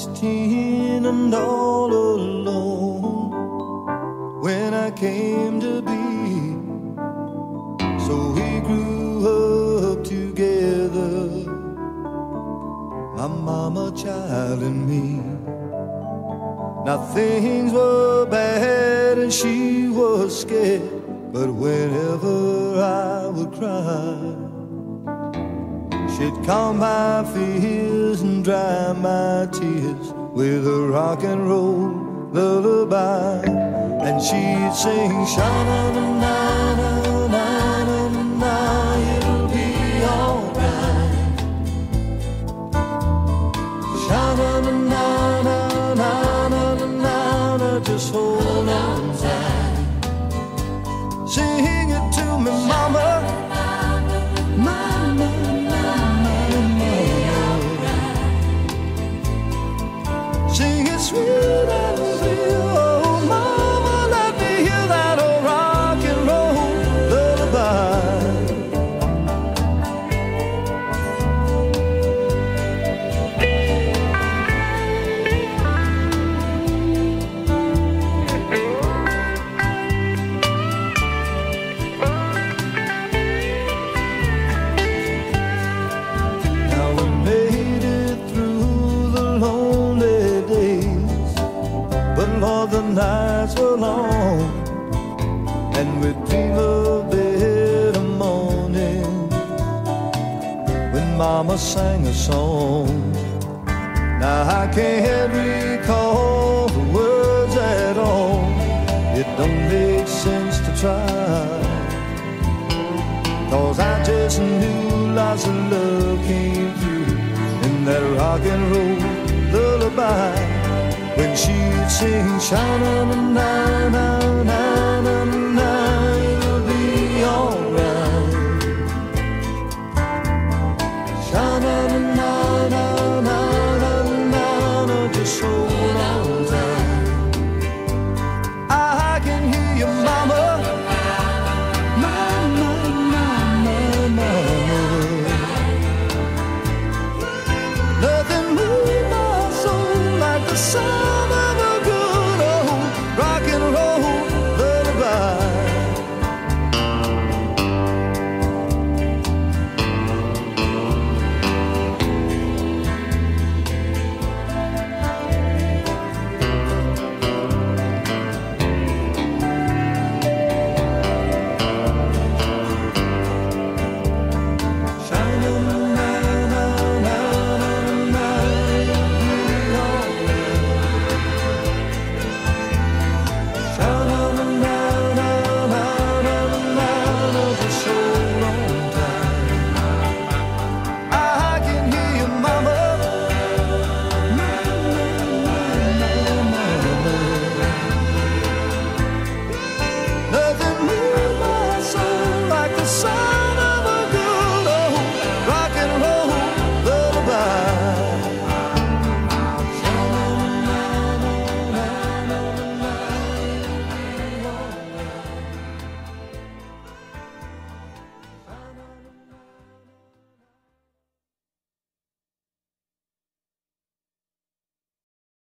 16 and all alone when I came to be. So we grew up together, my mama, child, and me. Now things were bad and she was scared, but whenever I would cry, she'd calm my fears and dry my tears with a rock and roll lullaby. And she'd sing, sha-na-na-na-na-na-na-na, it'll be alright. Sha-na-na-na-na-na-na-na, just hold on tight. Sing it to me, mama. Mama, sing it sweet and real. Oh, mama, let me hear that old rock and roll lullaby. Now we made it through the lonely days, but Lord, the nights were long, and we'd dream of better morning when Mama sang a song. Now I can't recall the words at all. It don't make sense to try, 'cause I just knew lots of love came through in that rock and roll lullaby. When she'd sing, sha-na-na-na-na-na-na, it'll be alright. Sha-na-na-na.